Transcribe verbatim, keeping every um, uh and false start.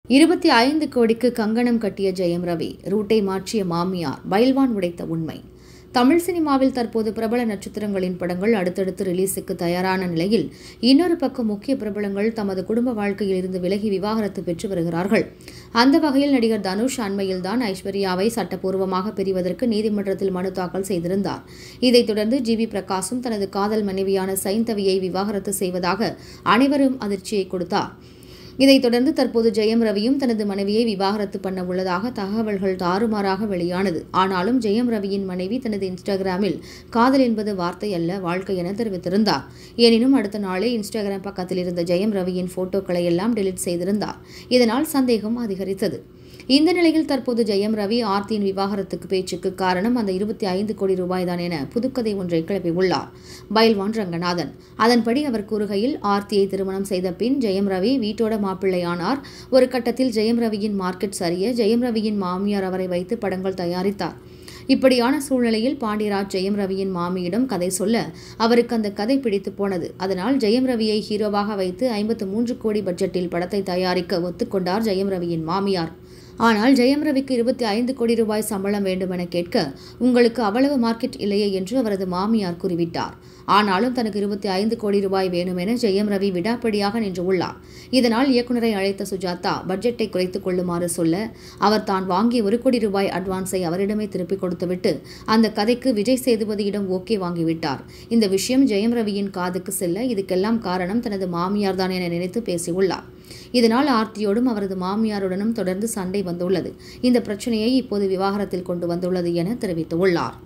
இருபத்தி ஐந்து கோடிக்கு கங்கணம் கட்டிய ஜெயம் ரவி, ரூட்டை மாற்றிய மாமியார், பைல்வான் உடைத்த உண்மை. தமிழ் சினிமாவில் தற்போது பிரபல நட்சத்திரங்களின் படங்கள் அடுத்தடுத்து ரிலீஸுக்கு தயாரான நிலையில், இன்னொரு பக்கம் முக்கிய பிரபலங்கள் தமது குடும்ப வாழ்க்கையில் இருந்து விலகி விவாகரத்து பெற்று வருகிறார்கள். அந்த வகையில் நடிகர் தனுஷ் அண்மையில்தான் ஐஸ்வர்யாவை சட்டப்பூர்வமாக பிரிவதற்கு நீதிமன்றத்தில் மனு தாக்கல் செய்திருந்தார். இதைத் தொடர்ந்து ஜி வி பிரகாசும் தனது காதல் மனைவியான சைந்தவியை விவாகரத்து செய்வதாக அனைவரும் அதிர்ச்சியை கொடுத்தார். இதைத் தொடர்ந்து தற்போது ஜெயம் ரவியும் தனது மனைவியை விவாகரத்து பண்ண உள்ளதாக தகவல்கள் தாறுமாறாக வெளியானது. ஆனாலும் ஜெயம் ரவியின் மனைவி தனது இன்ஸ்டாகிராமில் காதல் என்பது வார்த்தை அல்ல, வாழ்க்கை என தெரிவித்திருந்தார். எனினும் அடுத்த நாளே இன்ஸ்டாகிராம் பக்கத்தில் இருந்த ஜெயம் ரவியின் போட்டோக்களை எல்லாம் டெலீட் செய்திருந்தார். இதனால் சந்தேகம் அதிகரித்தது. இந்த நிலையில் தற்போது ஜெயம் ரவி ஆர்த்தியின் விவாகரத்துக்கு பேச்சுக்கு காரணம் அந்த இருபத்தி ஐந்து கோடி ரூபாய் தான் என புதுக்கதை ஒன்றை கிளப்பியுள்ளார் பைல்வான் ரங்கநாதன். அதன்படி அவர் கூறுகையில், ஆர்த்தியை திருமணம் செய்த பின் ஜெயம் ரவி வீட்டோட மாப்பிள்ளையானார். ஒரு கட்டத்தில் ஜெயம் ரவியின் மார்க்கெட் சரிய ஜெயம் ரவியின் மாமியார் அவரை வைத்து படங்கள் தயாரித்தார். இப்படியான சூழ்நிலையில் பாண்டியராஜ் ஜெயம் ரவியின் மாமியிடம் கதை சொல்ல அவருக்கு அந்த கதை பிடித்து போனது. அதனால் ஜெயம் ரவியை ஹீரோவாக வைத்து ஐம்பத்து மூன்று கோடி பட்ஜெட்டில் படத்தை தயாரிக்க ஒத்துக்கொண்டார் ஜெயம் ரவியின் மாமியார். ஆனால் ஜெயம் ரவிக்கு இருபத்தி ஐந்து கோடி ரூபாய் சம்பளம் வேண்டும் என கேட்க, உங்களுக்கு அவ்வளவு மார்க்கெட் இல்லையே என்று அவரது மாமியார் கூறிவிட்டார். ஆனாலும் தனக்கு இருபத்தி ஐந்து கோடி ரூபாய் வேணும் என ஜெயம் ரவி விடாப்படியாக நின்று உள்ளார். இதனால் இயக்குநரை அழைத்த சுஜாதா பட்ஜெட்டை குறைத்துக் கொள்ளுமாறு சொல்ல, அவர் தான் வாங்கிய ஒரு கோடி ரூபாய் அட்வான்ஸை அவரிடமே திருப்பிக் கொடுத்துவிட்டு அந்த கதைக்கு விஜய் சேதுபதியிடம் ஓகே வாங்கிவிட்டார். இந்த விஷயம் ஜெயம் ரவியின் காதுக்கு செல்ல, இதுக்கெல்லாம் காரணம் தனது மாமியார் தான் என நினைத்து பேசியுள்ளார். இதனால் ஆர்த்தியோடும் அவரது மாமியாருடனும் தொடர்ந்து சண்டை வந்துள்ளது. இந்த பிரச்சனையை இப்போது விவாகரத்தில் கொண்டு வந்துள்ளது என தெரிவித்துள்ளார்.